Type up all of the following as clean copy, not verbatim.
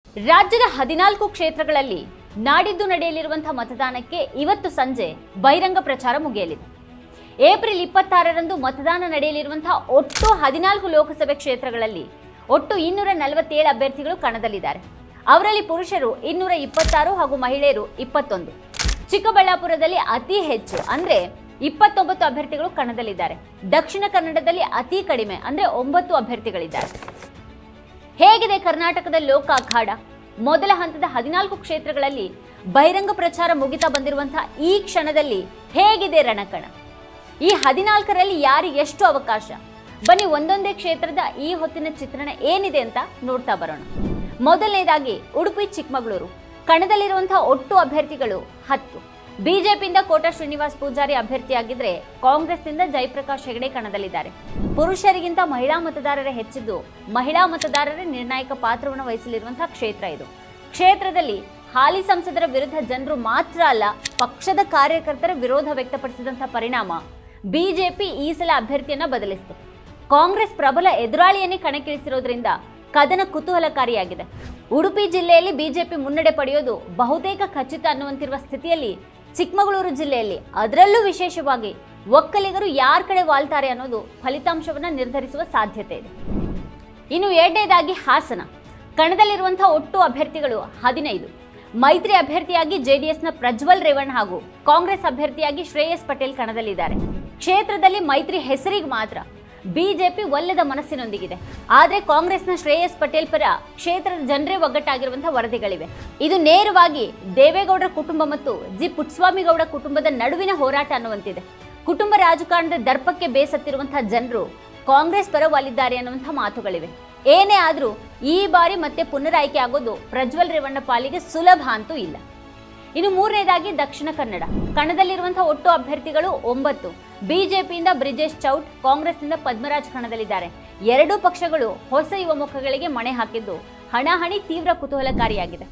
ರಾಜ್ಯದ 14 ಕ್ಷೇತ್ರಗಳಲ್ಲಿ ನಾಡಿದ್ದು ನಡೆಯಲಿರುವಂತಹ ಮತದಾನಕ್ಕೆ ಇವತ್ತು ಸಂಜೆ ಬಹಿರಂಗ ಪ್ರಚಾರ ಮುಗಿಯಲಿದೆ. ಏಪ್ರಿಲ್ 26ರಂದು ಮತದಾನ ನಡೆಯಲಿರುವಂತಹ ಒಟ್ಟು 14 ಲೋಕಸಭೆ ಕ್ಷೇತ್ರಗಳಲ್ಲಿ ಒಟ್ಟು 247 ಅಭ್ಯರ್ಥಿಗಳು ಕಣದಲ್ಲಿದ್ದಾರೆ. ಅವರಲ್ಲಿ ಪುರುಷರು 226 ಹಾಗೂ ಮಹಿಳೆಯರು 21. ಚಿಕ್ಕಬಳ್ಳಾಪುರದಲ್ಲಿ ಅತಿ ಹೆಚ್ಚು ಅಂದ್ರೆ 29 ಅಭ್ಯರ್ಥಿಗಳು ಕಣದಲ್ಲಿದ್ದಾರೆ. ದಕ್ಷಿಣ ಕನ್ನಡದಲ್ಲಿ ಅತಿ ಕಡಿಮೆ ಅಂದ್ರೆ 9 ಅಭ್ಯರ್ಥಿಗಳಿದ್ದಾರೆ. ಹೇಗಿದೆ ಕರ್ನಾಟಕದ ಲೋಕ ಅಖಾಡ? ಮೊದಲ ಹಂತದ 14 ಕ್ಷೇತ್ರಗಳಲ್ಲಿ ಬಹಿರಂಗ ಪ್ರಚಾರ ಮುಗಿತಾ ಬಂದಿರುವಂತಹ ಈ ಕ್ಷಣದಲ್ಲಿ ಹೇಗಿದೆ ರಣಕಣ? ಈ 14ರಲ್ಲಿ ಯಾರಿಗೆ ಎಷ್ಟು ಅವಕಾಶ? ಬನ್ನಿ ಒಂದೊಂದೇ ಕ್ಷೇತ್ರದ ಈ ಹೊತ್ತಿನ ಚಿತ್ರಣ ಏನಿದೆ ಅಂತ ನೋಡ್ತಾ ಬರೋಣ. ಮೊದಲನೇದಾಗಿ ಉಡುಪಿ ಚಿಕ್ಕಮಗಳೂರು ಕಣದಲ್ಲಿರುವಂತಹ ಒಟ್ಟು ಅಭ್ಯರ್ಥಿಗಳು 10. ಬಿಜೆಪಿಯಿಂದ ಕೋಟಾ ಶ್ರೀನಿವಾಸ್ ಪೂಜಾರಿ ಅಭ್ಯರ್ಥಿಯಾಗಿದ್ರೆ ಕಾಂಗ್ರೆಸ್ನಿಂದ ಜಯಪ್ರಕಾಶ್ ಹೆಗಡೆ ಕಣದಲ್ಲಿದ್ದಾರೆ. ಪುರುಷರಿಗಿಂತ ಮಹಿಳಾ ಮತದಾರರೇ ಹೆಚ್ಚಿದ್ದು ಮಹಿಳಾ ಮತದಾರರೇ ನಿರ್ಣಾಯಕ ಪಾತ್ರವನ್ನು ವಹಿಸಲಿರುವಂತಹ ಕ್ಷೇತ್ರ ಇದು. ಕ್ಷೇತ್ರದಲ್ಲಿ ಹಾಲಿ ಸಂಸದರ ವಿರುದ್ಧ ಜನರು ಮಾತ್ರ ಅಲ್ಲ ಪಕ್ಷದ ಕಾರ್ಯಕರ್ತರ ವಿರೋಧ ವ್ಯಕ್ತಪಡಿಸಿದಂತಹ ಪರಿಣಾಮ ಬಿಜೆಪಿ ಈ ಸಲ ಅಭ್ಯರ್ಥಿಯನ್ನ ಬದಲಿಸಿತು. ಕಾಂಗ್ರೆಸ್ ಪ್ರಬಲ ಎದುರಾಳಿಯನ್ನೇ ಕಣಕ್ಕಿಳಿಸಿರೋದ್ರಿಂದ ಕದನ ಕುತೂಹಲಕಾರಿಯಾಗಿದೆ. ಉಡುಪಿ ಜಿಲ್ಲೆಯಲ್ಲಿ ಬಿಜೆಪಿ ಮುನ್ನಡೆ ಪಡೆಯೋದು ಬಹುತೇಕ ಖಚಿತ ಅನ್ನುವಂತಿರುವ ಸ್ಥಿತಿಯಲ್ಲಿ ಚಿಕ್ಕಮಗಳೂರು ಜಿಲ್ಲೆಯಲ್ಲಿ ಅದರಲ್ಲೂ ವಿಶೇಷವಾಗಿ ಒಕ್ಕಲಿಗರು ಯಾರ ಕಡೆ ವಾಲ್ತಾರೆ ಅನ್ನೋದು ಫಲಿತಾಂಶವನ್ನ ನಿರ್ಧರಿಸುವ ಸಾಧ್ಯತೆ ಇದೆ. ಇನ್ನು ಎರಡನೇದಾಗಿ ಹಾಸನ ಕಣದಲ್ಲಿರುವಂತಹ ಒಟ್ಟು ಅಭ್ಯರ್ಥಿಗಳು 15. ಮೈತ್ರಿ ಅಭ್ಯರ್ಥಿಯಾಗಿ ಜೆಡಿಎಸ್ನ ಪ್ರಜ್ವಲ್ ರೇವಣ್ಣ ಹಾಗೂ ಕಾಂಗ್ರೆಸ್ ಅಭ್ಯರ್ಥಿಯಾಗಿ ಶ್ರೇಯಸ್ ಪಟೇಲ್ ಕಣದಲ್ಲಿದ್ದಾರೆ. ಕ್ಷೇತ್ರದಲ್ಲಿ ಮೈತ್ರಿ ಹೆಸರಿಗೆ ಮಾತ್ರ ಬಿಜೆಪಿ ಒಲ್ಲೆದ ಮನಸ್ಸಿನೊಂದಿಗಿದೆ. ಆದರೆ ಕಾಂಗ್ರೆಸ್ನ ಶ್ರೇಯಸ್ ಪಟೇಲ್ ಪರ ಕ್ಷೇತ್ರದ ಜನರೇ ಒಗ್ಗಟ್ಟಾಗಿರುವಂತಹ ವರದಿಗಳಿವೆ. ಇದು ನೇರವಾಗಿ ದೇವೇಗೌಡರ ಕುಟುಂಬ ಮತ್ತು ಜಿ ಪುಟ್ಟಸ್ವಾಮಿಗೌಡ ಕುಟುಂಬದ ನಡುವಿನ ಹೋರಾಟ ಅನ್ನುವಂತಿದೆ. ಕುಟುಂಬ ರಾಜಕಾರಣದ ದರ್ಪಕ್ಕೆ ಬೇಸತ್ತಿರುವಂತಹ ಜನರು ಕಾಂಗ್ರೆಸ್ ಪರ ಒಲಿದ್ದಾರೆ ಅನ್ನುವಂತಹ ಮಾತುಗಳಿವೆ. ಏನೇ ಆದರೂ ಈ ಬಾರಿ ಮತ್ತೆ ಪುನರಾಯ್ಕೆ ಆಗೋದು ಪ್ರಜ್ವಲ್ ರೇವಣ್ಣ ಪಾಲಿಗೆ ಸುಲಭ ಅಂತೂ ಇಲ್ಲ. ಇನ್ನು ಮೂರನೇದಾಗಿ ದಕ್ಷಿಣ ಕನ್ನಡ ಕಣದಲ್ಲಿರುವಂತಹ ಒಟ್ಟು ಅಭ್ಯರ್ಥಿಗಳು 9. ಬಿಜೆಪಿಯಿಂದ ಬ್ರಿಜೇಶ್ ಚೌಟ್, ಕಾಂಗ್ರೆಸ್ನಿಂದ ಪದ್ಮರಾಜ್ ಕಣದಲ್ಲಿದ್ದಾರೆ. ಎರಡೂ ಪಕ್ಷಗಳು ಹೊಸ ಯುವ ಮುಖಗಳಿಗೆ ಮಣೆ ಹಾಕಿದ್ದು ಹಣಾಹಣಿ ತೀವ್ರ ಕುತೂಹಲಕಾರಿಯಾಗಿದೆ.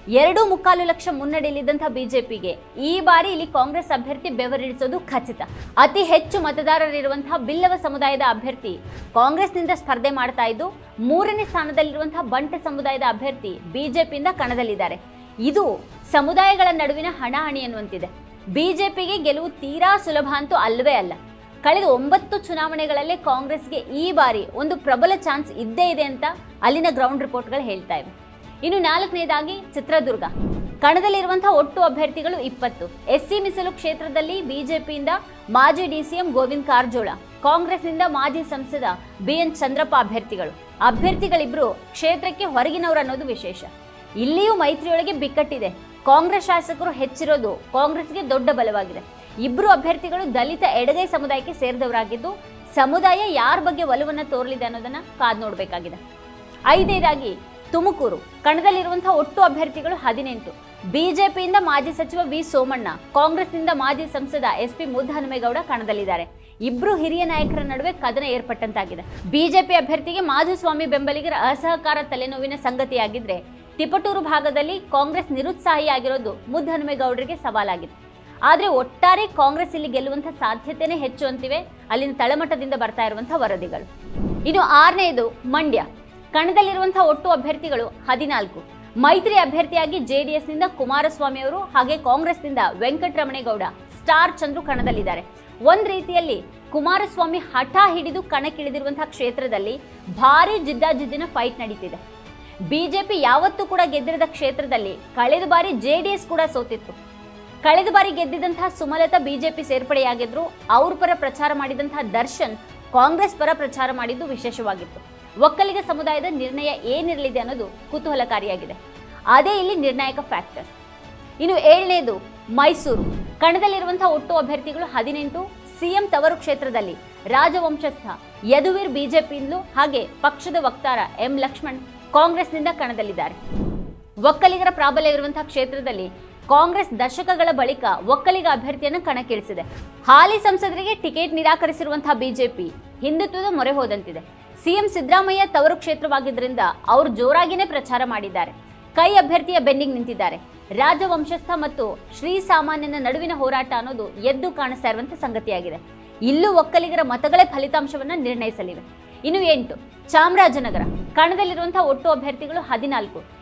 2.25 ಲಕ್ಷ ಮುನ್ನಡೆಯಲ್ಲಿದ್ದಂತಹ ಬಿಜೆಪಿಗೆ ಈ ಬಾರಿ ಇಲ್ಲಿ ಕಾಂಗ್ರೆಸ್ ಅಭ್ಯರ್ಥಿ ಬೆವರಿಳಿಸೋದು ಖಚಿತ. ಅತಿ ಹೆಚ್ಚು ಮತದಾರರಿರುವಂತಹ ಬಿಲ್ಲವ ಸಮುದಾಯದ ಅಭ್ಯರ್ಥಿ ಕಾಂಗ್ರೆಸ್ನಿಂದ ಸ್ಪರ್ಧೆ ಮಾಡ್ತಾ ಇದ್ದು 3ನೇ ಸ್ಥಾನದಲ್ಲಿರುವಂತಹ ಬಂಟ ಸಮುದಾಯದ ಅಭ್ಯರ್ಥಿ ಬಿಜೆಪಿಯಿಂದ ಕಣದಲ್ಲಿದ್ದಾರೆ. ಇದು ಸಮುದಾಯಗಳ ನಡುವಿನ ಹಣಾಹಣಿ ಅನ್ನುವಂತಿದೆ. ಬಿಜೆಪಿಗೆ ಗೆಲುವು ತೀರಾ ಸುಲಭ ಅಂತೂ ಅಲ್ಲವೇ ಅಲ್ಲ. ಕಳೆದ 9 ಚುನಾವಣೆಗಳಲ್ಲೇ ಕಾಂಗ್ರೆಸ್ಗೆ ಈ ಬಾರಿ ಒಂದು ಪ್ರಬಲ ಚಾನ್ಸ್ ಇದ್ದೇ ಇದೆ ಅಂತ ಅಲ್ಲಿನ ಗ್ರೌಂಡ್ ರಿಪೋರ್ಟ್ಗಳು ಹೇಳ್ತಾ ಇವೆ. ಇನ್ನು 4ನೇದಾಗಿ ಚಿತ್ರದುರ್ಗ ಕಣದಲ್ಲಿರುವಂತಹ ಒಟ್ಟು ಅಭ್ಯರ್ಥಿಗಳು 20. ಎಸ್ಸಿ ಮೀಸಲು ಕ್ಷೇತ್ರದಲ್ಲಿ ಬಿಜೆಪಿಯಿಂದ ಮಾಜಿ ಡಿಸಿಎಂ ಗೋವಿಂದ ಕಾರಜೋಳ, ಕಾಂಗ್ರೆಸ್ನಿಂದ ಮಾಜಿ ಸಂಸದ ಬಿಎನ್ ಚಂದ್ರಪ್ಪ ಅಭ್ಯರ್ಥಿಗಳಿಬ್ರು ಕ್ಷೇತ್ರಕ್ಕೆ ಹೊರಗಿನವರು ಅನ್ನೋದು ವಿಶೇಷ. ಇಲ್ಲಿಯೂ ಮೈತ್ರಿಯೊಳಗೆ ಬಿಕ್ಕಟ್ಟಿದೆ. ಕಾಂಗ್ರೆಸ್ ಶಾಸಕರು ಹೆಚ್ಚಿರೋದು ಕಾಂಗ್ರೆಸ್ಗೆ ದೊಡ್ಡ ಬಲವಾಗಿದೆ. ಇಬ್ಬರು ಅಭ್ಯರ್ಥಿಗಳು ದಲಿತ ಎಡಗೈ ಸಮುದಾಯಕ್ಕೆ ಸೇರಿದವರಾಗಿದ್ದು ಸಮುದಾಯ ಯಾರ ಬಗ್ಗೆ ಒಲವನ್ನು ತೋರಲಿದೆ ಅನ್ನೋದನ್ನ ಕಾದು ನೋಡಬೇಕಾಗಿದೆ. 5ನೇದಾಗಿ ತುಮಕೂರು ಕಣದಲ್ಲಿರುವಂತಹ ಒಟ್ಟು ಅಭ್ಯರ್ಥಿಗಳು 18. ಬಿಜೆಪಿಯಿಂದ ಮಾಜಿ ಸಚಿವ ವಿ ಸೋಮಣ್ಣ, ಕಾಂಗ್ರೆಸ್ನಿಂದ ಮಾಜಿ ಸಂಸದ ಎಸ್ಪಿ ಮುದ್ದಹನುಮೇಗೌಡ ಕಣದಲ್ಲಿದ್ದಾರೆ. ಇಬ್ರು ಹಿರಿಯ ನಾಯಕರ ನಡುವೆ ಕದನ ಏರ್ಪಟ್ಟಂತಾಗಿದೆ. ಬಿಜೆಪಿ ಅಭ್ಯರ್ಥಿಗೆ ಮಾಧುಸ್ವಾಮಿ ಬೆಂಬಲಿಗರ ಅಸಹಕಾರ ತಲೆನೋವಿನ ಸಂಗತಿಯಾಗಿದ್ರೆ ತಿಪಟೂರು ಭಾಗದಲ್ಲಿ ಕಾಂಗ್ರೆಸ್ ನಿರುತ್ಸಾಹಿಯಾಗಿರೋದು ಮುದ್ದಹನುಮೇಗೌಡರಿಗೆ ಸವಾಲಾಗಿದೆ. ಆದರೆ ಒಟ್ಟಾರೆ ಕಾಂಗ್ರೆಸ್ ಇಲ್ಲಿ ಗೆಲ್ಲುವಂತಹ ಸಾಧ್ಯತೆನೇ ಹೆಚ್ಚು ಅಂತಿವೆ ಅಲ್ಲಿನ ತಳಮಟ್ಟದಿಂದ ಬರ್ತಾ ಇರುವಂತಹ ವರದಿಗಳು. ಇನ್ನು 6ನೇದು ಮಂಡ್ಯ ಕಣದಲ್ಲಿರುವಂತಹ ಒಟ್ಟು ಅಭ್ಯರ್ಥಿಗಳು 14. ಮೈತ್ರಿ ಅಭ್ಯರ್ಥಿಯಾಗಿ ಜೆಡಿಎಸ್ನಿಂದ ಕುಮಾರಸ್ವಾಮಿ ಅವರು ಹಾಗೆ ಕಾಂಗ್ರೆಸ್ನಿಂದ ವೆಂಕಟರಮಣೇಗೌಡ, ಸ್ಟಾರ್ ಚಂದ್ರು ಕಣದಲ್ಲಿದ್ದಾರೆ. ಒಂದ್ ರೀತಿಯಲ್ಲಿ ಕುಮಾರಸ್ವಾಮಿ ಹಠ ಹಿಡಿದು ಕಣಕ್ಕಿಳಿದಿರುವಂತಹ ಕ್ಷೇತ್ರದಲ್ಲಿ ಭಾರಿ ಜಿದ್ದಾಜಿದ್ದಿನ ಫೈಟ್ ನಡೀತಿದೆ. ಬಿಜೆಪಿ ಯಾವತ್ತೂ ಕೂಡ ಗೆದ್ದಿರದ ಕ್ಷೇತ್ರದಲ್ಲಿ ಕಳೆದ ಬಾರಿ ಜೆಡಿಎಸ್ ಕೂಡ ಸೋತಿತ್ತು. ಕಳೆದ ಬಾರಿ ಗೆದ್ದಿದ್ದಂತಹ ಸುಮಲತಾ ಬಿಜೆಪಿ ಸೇರ್ಪಡೆಯಾಗಿದ್ರು. ಅವ್ರ ಪರ ಪ್ರಚಾರ ಮಾಡಿದಂತಹ ದರ್ಶನ್ ಕಾಂಗ್ರೆಸ್ ಪರ ಪ್ರಚಾರ ಮಾಡಿದ್ದು ವಿಶೇಷವಾಗಿತ್ತು. ಒಕ್ಕಲಿಗ ಸಮುದಾಯದ ನಿರ್ಣಯ ಏನಿರಲಿದೆ ಅನ್ನೋದು ಕುತೂಹಲಕಾರಿಯಾಗಿದೆ. ಅದೇ ಇಲ್ಲಿ ನಿರ್ಣಾಯಕ ಫ್ಯಾಕ್ಟರ್. ಇನ್ನು 7ನೇದು ಮೈಸೂರು ಕಣದಲ್ಲಿರುವಂತಹ ಒಟ್ಟು ಅಭ್ಯರ್ಥಿಗಳು 18. ಸಿಎಂ ತವರು ಕ್ಷೇತ್ರದಲ್ಲಿ ರಾಜವಂಶಸ್ಥ ಯದುವೀರ್ ಬಿಜೆಪಿಯಿಂದಲೂ ಹಾಗೆ ಪಕ್ಷದ ವಕ್ತಾರ ಎಂ ಲಕ್ಷ್ಮಣ್ ಕಾಂಗ್ರೆಸ್ನಿಂದ ಕಣದಲ್ಲಿದ್ದಾರೆ. ಒಕ್ಕಲಿಗರ ಪ್ರಾಬಲ್ಯ ಇರುವಂತಹ ಕ್ಷೇತ್ರದಲ್ಲಿ ಕಾಂಗ್ರೆಸ್ ದಶಕಗಳ ಬಳಿಕ ಒಕ್ಕಲಿಗ ಅಭ್ಯರ್ಥಿಯನ್ನು ಕಣಕ್ಕಿಳಿಸಿದೆ. ಹಾಲಿ ಸಂಸದರಿಗೆ ಟಿಕೆಟ್ ನಿರಾಕರಿಸಿರುವಂತಹ ಬಿಜೆಪಿ ಹಿಂದುತ್ವದ ಮೊರೆ ಹೋದಂತಿದೆ. ಸಿಎಂ ಸಿದ್ದರಾಮಯ್ಯ ತವರು ಕ್ಷೇತ್ರವಾಗಿದ್ದರಿಂದ ಅವರು ಜೋರಾಗಿನೇ ಪ್ರಚಾರ ಮಾಡಿದ್ದಾರೆ. ಕೈ ಅಭ್ಯರ್ಥಿಯ ಬೆನ್ನಿಗೆ ನಿಂತಿದ್ದಾರೆ. ರಾಜವಂಶಸ್ಥ ಮತ್ತು ಶ್ರೀ ಸಾಮಾನ್ಯನ ನಡುವಿನ ಹೋರಾಟ ಅನ್ನೋದು ಎದ್ದು ಕಾಣಿಸ್ತಾ ಇರುವಂತಹ ಸಂಗತಿಯಾಗಿದೆ. ಇಲ್ಲೂ ಒಕ್ಕಲಿಗರ ಮತಗಳೇ ಫಲಿತಾಂಶವನ್ನ ನಿರ್ಣಯಿಸಲಿವೆ. ಇನ್ನು 8 ಚಾಮರಾಜನಗರ ಕಣದಲ್ಲಿರುವಂತಹ ಒಟ್ಟು ಅಭ್ಯರ್ಥಿಗಳು 14.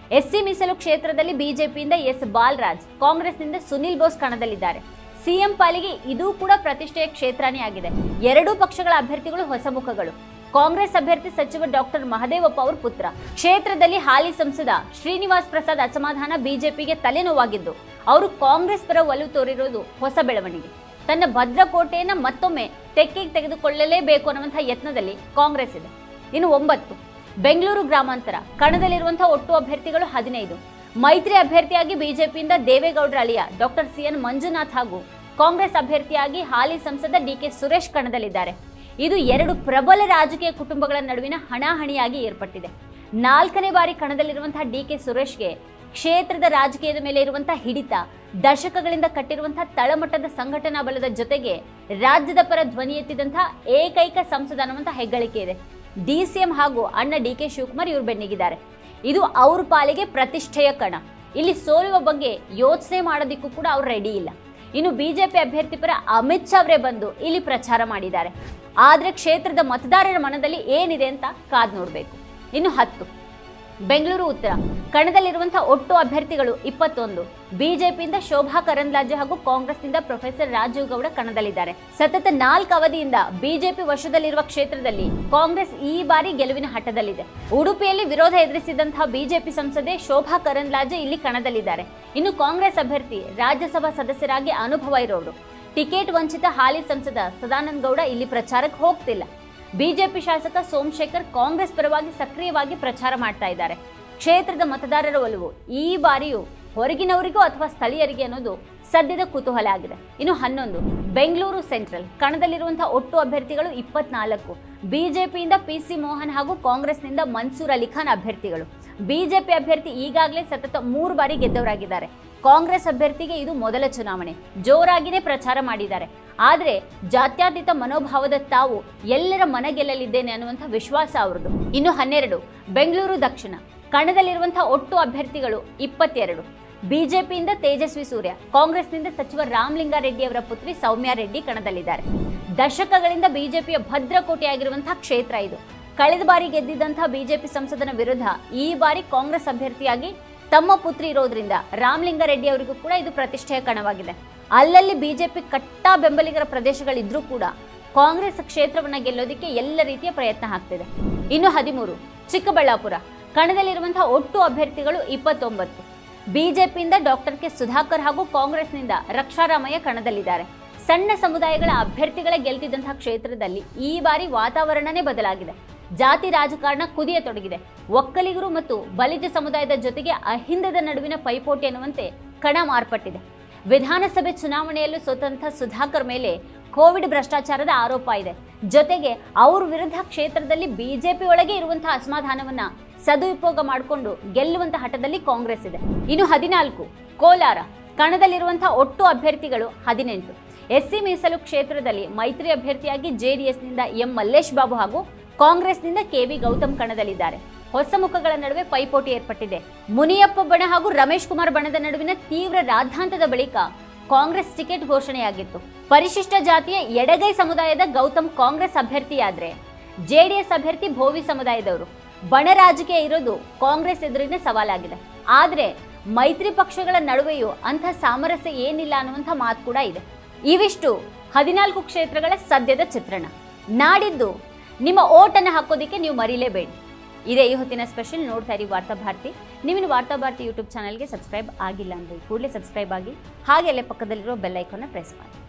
ಎಸ್ಸಿ ಮೀಸಲು ಕ್ಷೇತ್ರದಲ್ಲಿ ಬಿಜೆಪಿಯಿಂದ ಎಸ್ ಬಾಲರಾಜ್, ಕಾಂಗ್ರೆಸ್ನಿಂದ ಸುನಿಲ್ ಬೋಸ್ ಕಣದಲ್ಲಿದ್ದಾರೆ. ಸಿಎಂ ಪಾಲಿಗೆ ಇದು ಕೂಡ ಪ್ರತಿಷ್ಠೆಯ ಕ್ಷೇತ್ರನೇ ಆಗಿದೆ. ಎರಡೂ ಪಕ್ಷಗಳ ಅಭ್ಯರ್ಥಿಗಳು ಹೊಸ ಮುಖಗಳು. ಕಾಂಗ್ರೆಸ್ ಅಭ್ಯರ್ಥಿ ಸಚಿವ ಡಾಕ್ಟರ್ ಮಹದೇವಪ್ಪ ಅವರ ಪುತ್ರ. ಕ್ಷೇತ್ರದಲ್ಲಿ ಹಾಲಿ ಸಂಸದ ಶ್ರೀನಿವಾಸ್ ಪ್ರಸಾದ್ ಅಸಮಾಧಾನ ಬಿಜೆಪಿಗೆ ತಲೆನೋವಾಗಿದ್ದು, ಅವರು ಕಾಂಗ್ರೆಸ್ ಪರ ಒಲವು ತೋರಿರುವುದು ಹೊಸ ಬೆಳವಣಿಗೆ. ತನ್ನ ಭದ್ರಕೋಟೆಯನ್ನ ಮತ್ತೊಮ್ಮೆ ತೆಕ್ಕೆಗೆ ತೆಗೆದುಕೊಳ್ಳಲೇಬೇಕು ಅನ್ನುವಂತಹ ಯತ್ನದಲ್ಲಿ ಕಾಂಗ್ರೆಸ್ ಇದೆ. ಇನ್ನು 9 ಬೆಂಗಳೂರು ಗ್ರಾಮಾಂತರ ಕಣದಲ್ಲಿರುವಂತಹ ಒಟ್ಟು ಅಭ್ಯರ್ಥಿಗಳು 15. ಮೈತ್ರಿ ಅಭ್ಯರ್ಥಿಯಾಗಿ ಬಿಜೆಪಿಯಿಂದ ದೇವೇಗೌಡರ ಅಳಿಯ ಡಾಕ್ಟರ್ ಸಿಎನ್ ಮಂಜುನಾಥ್ ಹಾಗೂ ಕಾಂಗ್ರೆಸ್ ಅಭ್ಯರ್ಥಿಯಾಗಿ ಹಾಲಿ ಸಂಸದ ಡಿಕೆ ಸುರೇಶ್ ಕಣದಲ್ಲಿದ್ದಾರೆ. ಇದು ಎರಡು ಪ್ರಬಲ ರಾಜಕೀಯ ಕುಟುಂಬಗಳ ನಡುವಿನ ಹಣಾಹಣಿಯಾಗಿ ಏರ್ಪಟ್ಟಿದೆ. 4ನೇ ಬಾರಿ ಕಣದಲ್ಲಿರುವಂತಹ ಡಿಕೆ ಸುರೇಶ್ಗೆ ಕ್ಷೇತ್ರದ ರಾಜಕೀಯದ ಮೇಲೆ ಇರುವಂತಹ ಹಿಡಿತ, ದಶಕಗಳಿಂದ ಕಟ್ಟಿರುವಂತಹ ತಳಮಟ್ಟದ ಸಂಘಟನಾ ಬಲದ ಜೊತೆಗೆ ರಾಜ್ಯದ ಪರ ಧ್ವನಿ ಎತ್ತಿದಂತಹ ಏಕೈಕ ಸಂಸದ ಅನ್ನುವಂತಹ ಹೆಗ್ಗಳಿಕೆ ಇದೆ. ಡಿಸಿಎಂ ಹಾಗೂ ಅಣ್ಣ ಡಿಕೆ ಶಿವಕುಮಾರ್ ಇವರು ಬೆನ್ನಿಗಿದ್ದಾರೆ. ಇದು ಅವ್ರ ಪಾಲಿಗೆ ಪ್ರತಿಷ್ಠೆಯ ಕಣ. ಇಲ್ಲಿ ಸೋಲುವ ಬಗ್ಗೆ ಯೋಚನೆ ಮಾಡೋದಕ್ಕೂ ಕೂಡ ಅವ್ರು ರೆಡಿ ಇಲ್ಲ. ಇನ್ನು ಬಿಜೆಪಿ ಅಭ್ಯರ್ಥಿ ಪರ ಅಮಿತ್ ಶಾ ಅವರೇ ಬಂದು ಇಲ್ಲಿ ಪ್ರಚಾರ ಮಾಡಿದ್ದಾರೆ. ಆದ್ರೆ ಕ್ಷೇತ್ರದ ಮತದಾರರ ಮನದಲ್ಲಿ ಏನಿದೆ ಅಂತ ಕಾದ್ ನೋಡಬೇಕು. ಇನ್ನು 10 ಬೆಂಗಳೂರು ಉತ್ತರ ಕಣದಲ್ಲಿರುವಂತಹ ಒಟ್ಟು ಅಭ್ಯರ್ಥಿಗಳು 21. ಬಿಜೆಪಿಯಿಂದ ಶೋಭಾ ಕರಂದ್ಲಾಜೆ ಹಾಗೂ ಕಾಂಗ್ರೆಸ್ನಿಂದ ಪ್ರೊಫೆಸರ್ ರಾಜೀವ್ ಗೌಡ ಕಣದಲ್ಲಿದ್ದಾರೆ. ಸತತ 4 ಅವಧಿಯಿಂದ ಬಿಜೆಪಿ ವಶದಲ್ಲಿರುವ ಕ್ಷೇತ್ರದಲ್ಲಿ ಕಾಂಗ್ರೆಸ್ ಈ ಬಾರಿ ಗೆಲುವಿನ ಹಠದಲ್ಲಿದೆ. ಉಡುಪಿಯಲ್ಲಿ ವಿರೋಧ ಎದುರಿಸಿದಂತಹ ಬಿಜೆಪಿ ಸಂಸದೆ ಶೋಭಾ ಕರಂದ್ಲಾಜೆ ಇಲ್ಲಿ ಕಣದಲ್ಲಿದ್ದಾರೆ. ಇನ್ನು ಕಾಂಗ್ರೆಸ್ ಅಭ್ಯರ್ಥಿ ರಾಜ್ಯಸಭಾ ಸದಸ್ಯರಾಗಿ ಅನುಭವ ಇರೋರು, ಟಿಕೆಟ್ ವಂಚಿತ ಹಾಲಿ ಸಂಸದ ಸದಾನಂದ ಗೌಡ ಇಲ್ಲಿ ಪ್ರಚಾರಕ್ಕೆ ಹೋಗ್ತಿಲ್ಲ. ಬಿಜೆಪಿ ಶಾಸಕ ಸೋಮಶೇಖರ್ ಕಾಂಗ್ರೆಸ್ ಪರವಾಗಿ ಸಕ್ರಿಯವಾಗಿ ಪ್ರಚಾರ ಮಾಡ್ತಾ ಇದ್ದಾರೆ. ಕ್ಷೇತ್ರದ ಮತದಾರರ ಒಲವು ಈ ಬಾರಿಯೂ ಹೊರಗಿನವರಿಗೂ ಅಥವಾ ಸ್ಥಳೀಯರಿಗೆ ಅನ್ನೋದು ಸದ್ಯದ ಕುತೂಹಲ ಆಗಿದೆ. ಇನ್ನು 11 ಬೆಂಗಳೂರು ಸೆಂಟ್ರಲ್ ಕಣದಲ್ಲಿರುವಂತಹ ಒಟ್ಟು ಅಭ್ಯರ್ಥಿಗಳು 24. ಬಿಜೆಪಿಯಿಂದ ಪಿಸಿ ಮೋಹನ್ ಹಾಗೂ ಕಾಂಗ್ರೆಸ್ನಿಂದ ಮನ್ಸೂರ್ ಅಲಿ ಖಾನ್ ಅಭ್ಯರ್ಥಿಗಳು. ಬಿಜೆಪಿ ಅಭ್ಯರ್ಥಿ ಈಗಾಗಲೇ ಸತತ 3 ಬಾರಿ ಗೆದ್ದವರಾಗಿದ್ದಾರೆ. ಕಾಂಗ್ರೆಸ್ ಅಭ್ಯರ್ಥಿಗೆ ಇದು ಮೊದಲ ಚುನಾವಣೆ. ಜೋರಾಗಿನೇ ಪ್ರಚಾರ ಮಾಡಿದ್ದಾರೆ. ಆದರೆ ಜಾತ್ಯತೀತ ಮನೋಭಾವದ ತಾವು ಎಲ್ಲರ ಮನ ಗೆಲ್ಲಲಿದ್ದೇನೆ ಅನ್ನುವಂಥ ವಿಶ್ವಾಸ ಅವರದು. ಇನ್ನು 12 ಬೆಂಗಳೂರು ದಕ್ಷಿಣ ಕಣದಲ್ಲಿರುವಂತಹ ಒಟ್ಟು ಅಭ್ಯರ್ಥಿಗಳು 22. ಬಿಜೆಪಿಯಿಂದ ತೇಜಸ್ವಿ ಸೂರ್ಯ, ಕಾಂಗ್ರೆಸ್ನಿಂದ ಸಚಿವ ರಾಮಲಿಂಗಾರೆಡ್ಡಿ ಅವರ ಪುತ್ರಿ ಸೌಮ್ಯಾ ರೆಡ್ಡಿ ಕಣದಲ್ಲಿದ್ದಾರೆ. ದಶಕಗಳಿಂದ ಬಿಜೆಪಿಯ ಭದ್ರಕೋಟೆಯಾಗಿರುವಂತಹ ಕ್ಷೇತ್ರ ಇದು. ಕಳೆದ ಬಾರಿ ಗೆದ್ದಿದ್ದಂತಹ ಬಿಜೆಪಿ ಸಂಸದನ ವಿರುದ್ಧ ಈ ಬಾರಿ ಕಾಂಗ್ರೆಸ್ ಅಭ್ಯರ್ಥಿಯಾಗಿ ತಮ್ಮ ಪುತ್ರಿ ಇರೋದ್ರಿಂದ ರಾಮಲಿಂಗಾರೆಡ್ಡಿ ಅವರಿಗೂ ಕೂಡ ಇದು ಪ್ರತಿಷ್ಠೆಯ ಕಣವಾಗಿದೆ. ಅಲ್ಲಲ್ಲಿ ಬಿಜೆಪಿ ಕಟ್ಟಾ ಬೆಂಬಲಿಗರ ಪ್ರದೇಶಗಳಿದ್ರೂ ಕೂಡ ಕಾಂಗ್ರೆಸ್ ಕ್ಷೇತ್ರವನ್ನ ಗೆಲ್ಲೋದಕ್ಕೆ ಎಲ್ಲ ರೀತಿಯ ಪ್ರಯತ್ನ ಆಗ್ತಿದೆ. ಇನ್ನು 13 ಚಿಕ್ಕಬಳ್ಳಾಪುರ ಕಣದಲ್ಲಿರುವಂತಹ ಒಟ್ಟು ಅಭ್ಯರ್ಥಿಗಳು 29. ಬಿಜೆಪಿಯಿಂದ ಡಾಕ್ಟರ್ ಕೆ ಸುಧಾಕರ್ ಹಾಗೂ ಕಾಂಗ್ರೆಸ್ನಿಂದ ರಕ್ಷಾರಾಮಯ್ಯ ಕಣದಲ್ಲಿದ್ದಾರೆ. ಸಣ್ಣ ಸಮುದಾಯಗಳ ಅಭ್ಯರ್ಥಿಗಳೇ ಗೆಲ್ತಿದ್ದಂತಹ ಕ್ಷೇತ್ರದಲ್ಲಿ ಈ ಬಾರಿ ವಾತಾವರಣನೇ ಬದಲಾಗಿದೆ. ಜಾತಿ ರಾಜಕಾರಣ ಕುದಿಯತೊಡಗಿದೆ. ಒಕ್ಕಲಿಗರು ಮತ್ತು ಬಲಿಜ ಸಮುದಾಯದ ಜೊತೆಗೆ ಅಹಿಂದದ ನಡುವಿನ ಪೈಪೋಟಿ ಅನ್ನುವಂತೆ ಕಣ ಮಾರ್ಪಟ್ಟಿದೆ. ವಿಧಾನಸಭೆ ಚುನಾವಣೆಯಲ್ಲೂ ಸೋತಂತಹ ಸುಧಾಕರ್ ಮೇಲೆ ಕೋವಿಡ್ ಭ್ರಷ್ಟಾಚಾರದ ಆರೋಪ ಇದೆ. ಜೊತೆಗೆ ಅವ್ರ ವಿರುದ್ಧ ಕ್ಷೇತ್ರದಲ್ಲಿ ಬಿಜೆಪಿ ಒಳಗೆ ಇರುವಂತಹ ಅಸಮಾಧಾನವನ್ನ ಸದುಪಯೋಗ ಮಾಡಿಕೊಂಡು ಗೆಲ್ಲುವಂತಹ ಹಠದಲ್ಲಿ ಕಾಂಗ್ರೆಸ್ ಇದೆ. ಇನ್ನು 14 ಕೋಲಾರ ಕಣದಲ್ಲಿರುವಂತಹ ಒಟ್ಟು ಅಭ್ಯರ್ಥಿಗಳು 18. ಎಸ್ಸಿ ಮೀಸಲು ಕ್ಷೇತ್ರದಲ್ಲಿ ಮೈತ್ರಿ ಅಭ್ಯರ್ಥಿಯಾಗಿ ಜೆಡಿಎಸ್ನಿಂದ ಎಂ ಮಲ್ಲೇಶ್ ಬಾಬು ಹಾಗೂ ಕಾಂಗ್ರೆಸ್ನಿಂದ ಕೆವಿ ಗೌತಮ್ ಕಣದಲ್ಲಿದ್ದಾರೆ. ಹೊಸ ಮುಖಗಳ ನಡುವೆ ಪೈಪೋಟಿ ಏರ್ಪಟ್ಟಿದೆ. ಮುನಿಯಪ್ಪ ಬಣ ಹಾಗೂ ರಮೇಶ್ ಕುಮಾರ್ ಬಣದ ನಡುವಿನ ತೀವ್ರ ರಾದ್ಧಾಂತದ ಬಳಿಕ ಕಾಂಗ್ರೆಸ್ ಟಿಕೆಟ್ ಘೋಷಣೆಯಾಗಿತ್ತು. ಪರಿಶಿಷ್ಟ ಜಾತಿಯ ಎಡಗೈ ಸಮುದಾಯದ ಗೌತಮ್ ಕಾಂಗ್ರೆಸ್ ಅಭ್ಯರ್ಥಿಯಾದ್ರೆ ಜೆಡಿಎಸ್ ಅಭ್ಯರ್ಥಿ ಭೋವಿ ಸಮುದಾಯದವರು. ಬಣ ರಾಜಕೀಯ ಇರೋದು ಕಾಂಗ್ರೆಸ್ ಎದುರಿನ ಸವಾಲಾಗಿದೆ. ಆದ್ರೆ ಮೈತ್ರಿ ಪಕ್ಷಗಳ ನಡುವೆಯೂ ಅಂಥ ಸಾಮರಸ್ಯ ಏನಿಲ್ಲ ಅನ್ನುವಂಥ ಮಾತು ಕೂಡ ಇದೆ. ಇವಿಷ್ಟು 14 ಕ್ಷೇತ್ರಗಳ ಸದ್ಯದ ಚಿತ್ರಣ. ನಾಡಿದ್ದು ನಿಮ್ಮ ಓಟನ್ನು ಹಾಕೋದಿಕ್ಕೆ ನೀವು ಮರಿಲೇಬೇಡಿ. ಇದೇ ಈ ಹೊತ್ತಿನ ಸ್ಪೆಷಲ್. ನೋಡ್ತಾ ಇರಿ ವಾರ್ತಾಭಾರತಿ. ನೀವಿನ್ನು ವಾರ್ತಾಭಾರತಿ ಯೂಟ್ಯೂಬ್ ಚಾನಲ್ಗೆ ಸಬ್ಸ್ಕ್ರೈಬ್ ಆಗಿಲ್ಲ ಅಂದರೆ ಕೂಡಲೇ ಸಬ್ಸ್ಕ್ರೈಬ್ ಆಗಿ, ಹಾಗೆ ಅಲ್ಲೇ ಪಕ್ಕದಲ್ಲಿರೋ ಬೆಲ್ ಐಕಾನ್ನ ಪ್ರೆಸ್ ಮಾಡಿ.